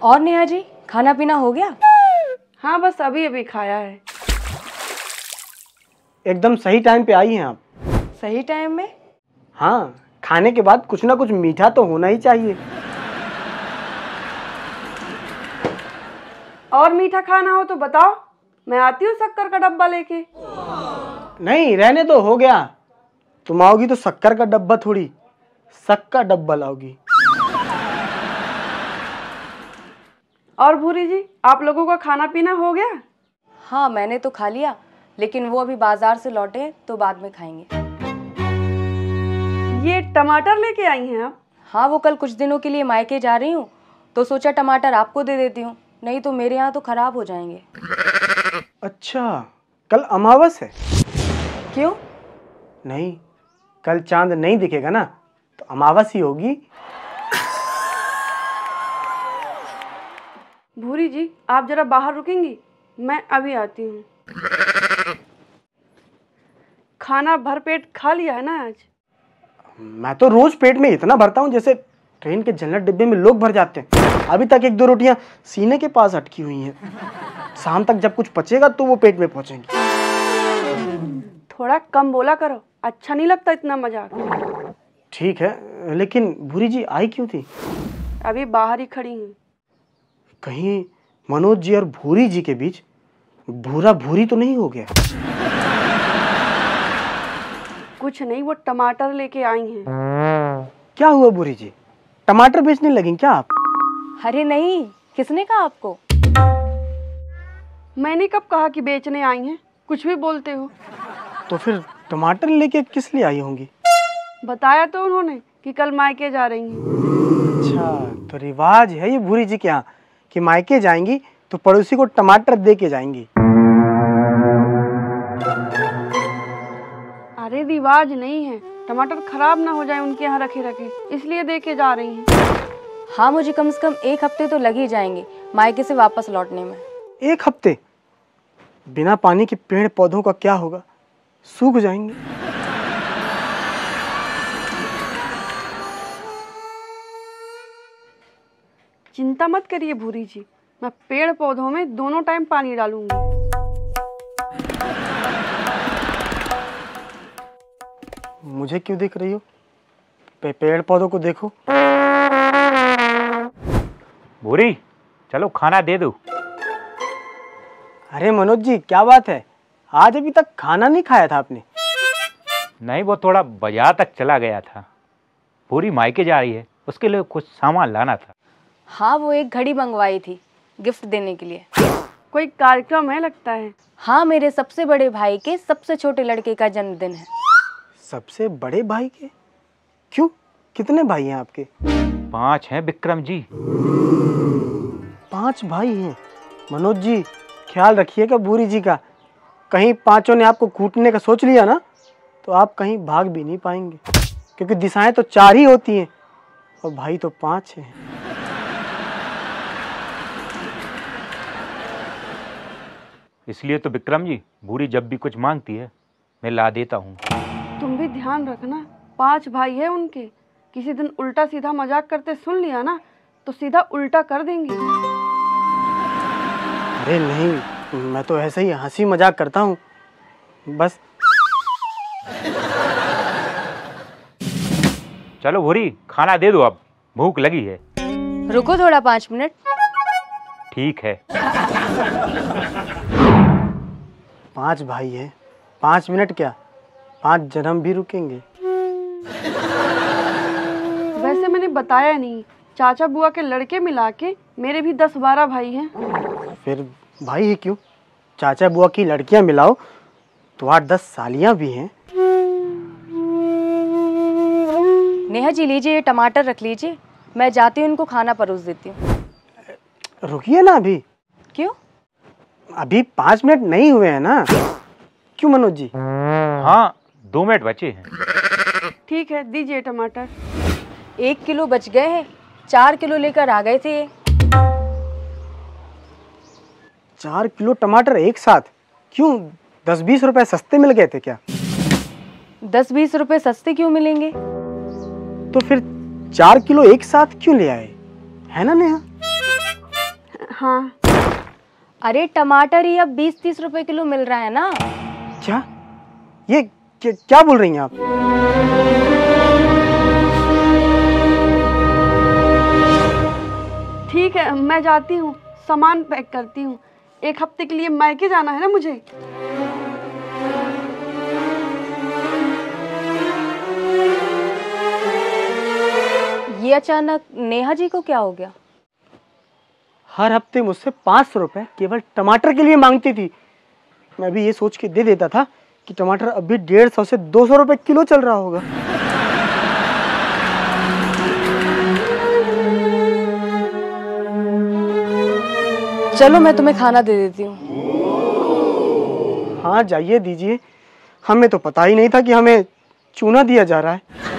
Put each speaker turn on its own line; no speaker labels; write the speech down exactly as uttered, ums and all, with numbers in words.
और नेहा जी, खाना पीना हो गया?
हाँ बस अभी अभी खाया है।
एकदम सही टाइम पे आई हैं आप।
सही टाइम में?
हाँ, खाने के बाद कुछ ना कुछ मीठा तो होना ही चाहिए।
और मीठा खाना हो तो बताओ, मैं आती हूँ शक्कर का डब्बा लेके।
नहीं, रहने तो हो गया। तुम आओगी तो शक्कर का डब्बा थोड़ी, शक का डब्बा लाओगी।
और भूरी जी, आप लोगों का खाना पीना हो गया?
हाँ, मैंने तो खा लिया, लेकिन वो अभी बाजार से लौटे तो बाद में खाएंगे।
ये टमाटर लेके आई हैं आप?
हाँ, वो कल कुछ दिनों के लिए मायके जा रही हूँ तो सोचा टमाटर आपको दे देती हूँ, नहीं तो मेरे यहाँ तो खराब हो जाएंगे।
अच्छा, कल अमावस है?
क्यों?
नहीं, कल चांद नहीं दिखेगा ना, तो अमावस ही होगी।
भूरी जी, आप जरा बाहर रुकेंगी, मैं अभी आती हूँ। खाना भरपेट खा लिया है ना आज?
मैं तो रोज पेट में इतना भरता हूँ जैसे ट्रेन के जनरल डिब्बे में लोग भर जाते हैं। अभी तक एक दो रोटियां सीने के पास अटकी हुई हैं। शाम तक जब कुछ पचेगा तो वो पेट में पहुंचेंगी।
थोड़ा कम बोला करो, अच्छा नहीं लगता इतना मजाक।
ठीक है, लेकिन भूरी जी आई क्यों थी?
अभी बाहर ही खड़ी हूँ।
कहीं मनोज जी और भूरी जी के बीच भूरा भूरी तो नहीं हो गया?
कुछ नहीं, वो टमाटर लेके आई हैं।
क्या हुआ भूरी जी, टमाटर बेचने लगी क्या आप?
अरे नहीं, किसने कहा आपको?
मैंने कब कहा कि बेचने आई हैं? कुछ भी बोलते हो।
तो फिर टमाटर लेके किस लिए आई होंगी?
बताया तो उन्होंने कि कल मायके जा रही हैं।
अच्छा, तो रिवाज है ये भूरी जी के यहाँ कि मायके जाएंगी तो पड़ोसी को टमाटर दे के जाएंगी।
अरे रिवाज नहीं है, टमाटर खराब ना हो जाए उनके यहाँ रखे रखे, इसलिए दे के जा रही हैं।
हाँ, मुझे कम से कम एक हफ्ते तो लग ही जाएंगे मायके से वापस लौटने में।
एक हफ्ते? बिना पानी के पेड़ पौधों का क्या होगा, सूख जाएंगे।
चिंता मत करिए भूरी जी, मैं पेड़ पौधों में दोनों टाइम पानी डालूंगी।
मुझे क्यों देख रही हो? पे पेड़ पौधों को देखो।
भूरी, चलो खाना दे दो।
अरे मनोज जी, क्या बात है, आज अभी तक खाना नहीं खाया था आपने?
नहीं, वो थोड़ा बाजार तक चला गया था। भूरी मायके जा रही है, उसके लिए कुछ सामान लाना था।
हाँ, वो एक घड़ी मंगवाई थी गिफ्ट देने के लिए।
कोई कार्यक्रम है लगता है।
हाँ, मेरे सबसे बड़े भाई के सबसे छोटे लड़के का जन्मदिन है।
सबसे बड़े भाई के? क्यों, कितने भाई हैं आपके?
पांच हैं विक्रम जी।
पांच भाई हैं? मनोज जी, ख्याल रखिएगा भूरी जी का। कहीं पांचों ने आपको कूटने का सोच लिया ना, तो आप कहीं भाग भी नहीं पाएंगे, क्योंकि दिशाएं तो चार ही होती हैं और भाई तो पांच हैं।
इसलिए तो विक्रम जी, भूरी जब भी कुछ मांगती है मैं ला देता हूँ।
तुम भी ध्यान रखना, पांच भाई है उनके, किसी दिन उल्टा सीधा मजाक करते सुन लिया ना तो सीधा उल्टा कर देंगे।
अरे नहीं, मैं तो ऐसे ही हंसी मजाक करता हूँ बस।
चलो भूरी, खाना दे दो, अब भूख लगी है।
रुको थोड़ा, पाँच मिनट।
ठीक है।
पांच भाई हैं, पांच मिनट क्या, पांच जन्म भी रुकेंगे।
वैसे मैंने बताया नहीं, चाचा बुआ के लड़के मिला के मेरे भी दस बारह भाई हैं।
फिर भाई ही क्यों, चाचा बुआ की लड़कियां मिलाओ तो आठ दस सालियां भी हैं।
नेहा जी, लीजिए ये टमाटर रख लीजिए, मैं जाती हूँ इनको खाना परोस देती हूँ।
रुकिए ना अभी।
क्यों?
अभी पाँच मिनट नहीं हुए हैं ना। क्यों मनोज जी?
हाँ, दो मिनट बचे हैं।
ठीक है, दीजिए टमाटर।
एक किलो बच गए हैं, चार किलो लेकर आ गए थे।
चार किलो टमाटर एक साथ? क्यों, दस बीस रुपए सस्ते मिल गए थे क्या?
दस बीस रुपए सस्ते क्यों मिलेंगे?
तो फिर चार किलो एक साथ क्यों ले आए, है ना नेहा?
हाँ।
अरे टमाटर ही अब बीस तीस रुपए किलो मिल रहा है ना।
क्या ये क्या, क्या बोल रही हैं आप?
ठीक है, मैं जाती हूँ, सामान पैक करती हूँ। एक हफ्ते के लिए मायके जाना है ना मुझे।
ये अचानक नेहा जी को क्या हो गया?
हर हफ्ते मुझसे पाँच सौ रुपये केवल टमाटर के लिए मांगती थी। मैं भी ये सोच के दे देता था कि टमाटर अभी डेढ़ सौ से दो सौ रुपये किलो चल रहा होगा।
चलो मैं तुम्हें खाना दे देती हूँ।
हाँ जाइए दीजिए, हमें तो पता ही नहीं था कि हमें चूना दिया जा रहा है।